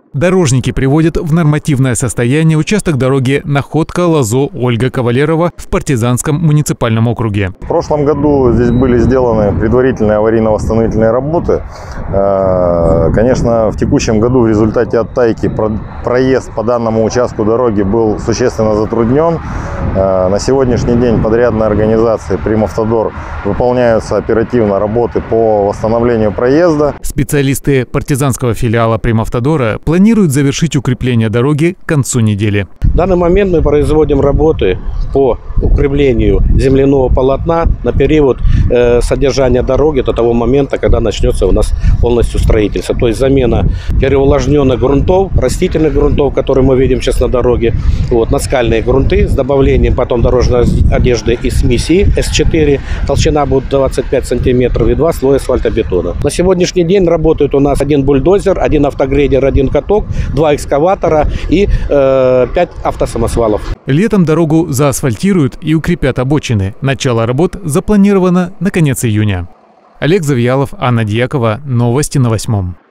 Дорожники приводят в нормативное состояние участок дороги Находка-Лозо-Ольга Кавалерова в Партизанском муниципальном округе. В прошлом году здесь были сделаны предварительные аварийно-восстановительные работы. Конечно, в текущем году в результате оттайки проезд по данному участку дороги был существенно затруднен. На сегодняшний день подрядной организацией «Примавтодор» выполняются оперативно работы по восстановлению проезда. Специалисты партизанского филиала «Примавтодора» планируют завершить укрепление дороги к концу недели. В данный момент мы производим работы по укреплению земляного полотна на период содержания дороги до того момента, когда начнется у нас полностью строительство. То есть замена переувлажненных грунтов, растительных грунтов, которые мы видим сейчас на дороге, наскальные грунты с добавлением потом дорожной одежды из смеси С4. Толщина будет 25 сантиметров и 2 слоя асфальтобетона. На сегодняшний день работают у нас один бульдозер, один автогрейдер, один каток, 2 экскаватора и 5 автосамосвалов. Летом дорогу заасфальтируют и укрепят обочины. Начало работ запланировано на конец июня. Олег Завьялов, Анна Дьякова. Новости на 8.